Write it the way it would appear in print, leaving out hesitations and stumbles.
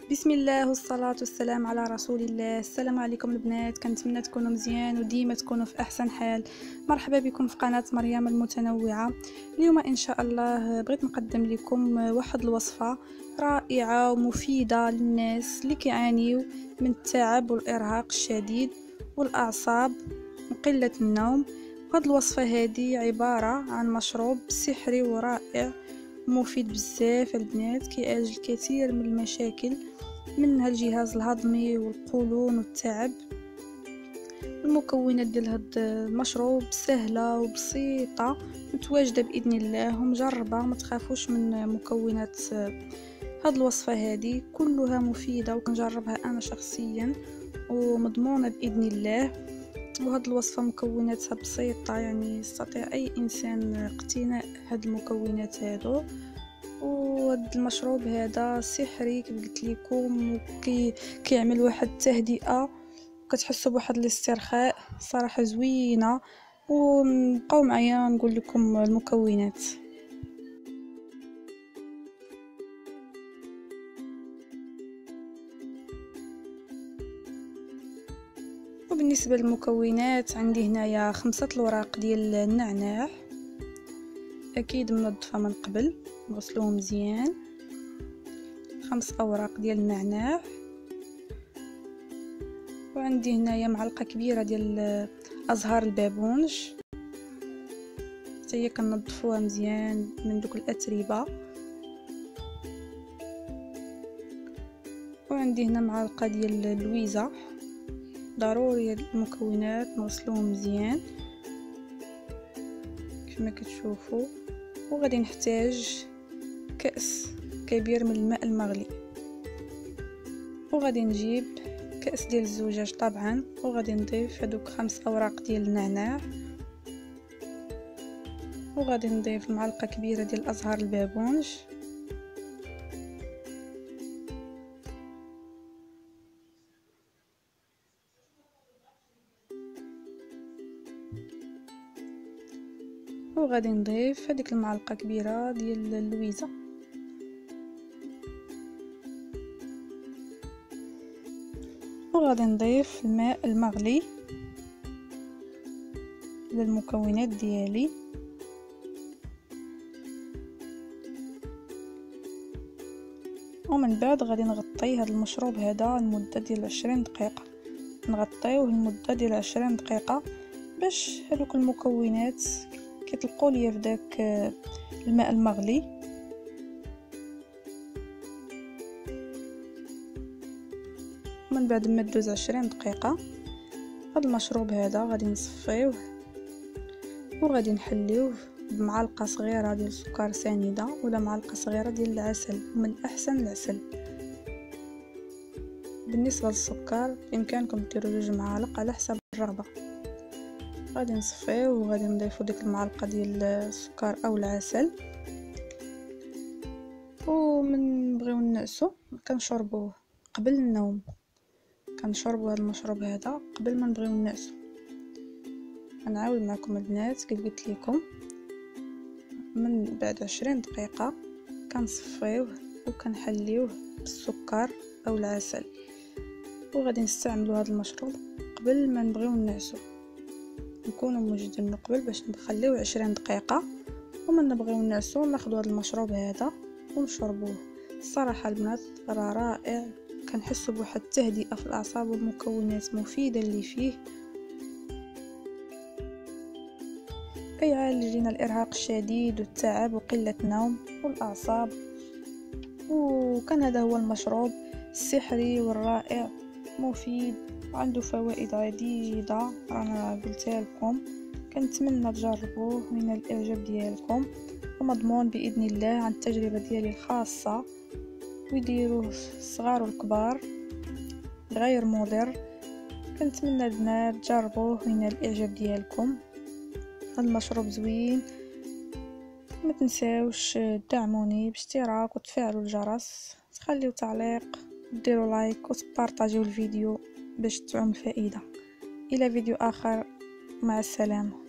بسم الله والصلاة والسلام على رسول الله. السلام عليكم البنات، كنتمنى تكونوا مزيان وديما تكونوا في احسن حال. مرحبا بكم في قناة مريم المتنوعة. اليوم ان شاء الله بغيت نقدم لكم واحد الوصفة رائعة ومفيدة للناس اللي كيعانيوا من التعب والارهاق الشديد والاعصاب وقلة النوم. هاد الوصفة هذه عبارة عن مشروب سحري ورائع مفيد بزاف البنات، كيعالج الكثير من المشاكل منها الجهاز الهضمي والقولون والتعب. المكونات ديال هاد المشروب سهله وبسيطه متواجده باذن الله ومجربه، ما تخافوش من مكونات هاد الوصفه هذه كلها مفيده وكنجربها انا شخصيا ومضمونه باذن الله. وهاد الوصفه مكوناتها بسيطه، يعني يستطيع اي انسان اقتناء هاد المكونات هادو. وهاد المشروب هذا سحري كيف قلت لكم، كيعمل واحد التهدئه وكتحسوا بواحد الاسترخاء صراحه زوينه. ونبقاو معايا نقول لكم المكونات. وبالنسبه للمكونات عندي هنايا 5 الوراق ديال النعناع، اكيد منظفه من قبل نغسلوه مزيان. 5 اوراق ديال النعناع. وعندي هنايا معلقه كبيره ديال ازهار البابونج، حتى هي كنظفوها مزيان من دوك الاتربه. وعندي هنا معلقه ديال اللويزه. ضروري هاد المكونات نغسلوهم مزيان كما كتشوفوا. وغادي نحتاج كأس كبير من الماء المغلي، وغادي نجيب كأس ديال الزجاج طبعا، وغادي نضيف هذوك 5 اوراق ديال النعناع، وغادي نضيف معلقه كبيره ديال ازهار البابونج، وغادي نضيف هذيك المعلقه كبيره ديال اللويزه. وغادي نضيف الماء المغلي للمكونات ديالي. ومن بعد غادي نغطي هذا المشروب هذا لمده ديال 20 دقيقه، نغطيوه لمده ديال 20 دقيقه باش هذوك المكونات كيطلقوا ليا في داك الماء المغلي. من بعد ما دوز 20 دقيقه هذا المشروب هذا غادي نصفيوه وغادي نحليوه بمعلقه صغيره ديال السكر سنيده ولا معلقه صغيره ديال العسل، من احسن العسل. بالنسبه للسكر بامكانكم ديروا 2 معالق على حسب الرغبه. غادي نصفيوه وغادي نضيفو ديك المعلقه ديال السكر او العسل. ومن نبغيو نعسو كنشربوه قبل النوم، كنشربوا هذا المشروب هذا قبل ما نبغيو نعسو. غنعاود معكم البنات كيف قلت لكم، من بعد 20 دقيقه كنصفيوه وكنحليوه بالسكر او العسل. وغادي نستعملوا هذا المشروب قبل ما نبغيو نعسو، نكونوا موجدين قبل باش نخليوه 20 دقيقه ومن نبغيو نعسو ناخذوا هذا المشروب هذا ونشربوه. الصراحه البنات راه رائع، كنحسوا بواحد التهدئه في الاعصاب والمكونات مفيده اللي فيه، كيعالج لنا الارهاق الشديد والتعب وقله النوم والاعصاب. وكان هذا هو المشروب السحري والرائع، مفيد وعنده فوائد عديده رانا قلتها لكم. كنتمنى تجربوه من الاعجاب ديالكم، ومضمون باذن الله عن التجربه ديالي الخاصه. ويديروه الصغار والكبار غير مضر. كنتمنى البنات تجربوه من الاعجاب ديالكم. هذا المشروب زوين. ما تنساوش تدعموني باشتراك وتفعلوا الجرس، تخليوا تعليق وديروا لايك وتبارطاجيو الفيديو باش تعم الفائده. الى فيديو اخر، مع السلامه.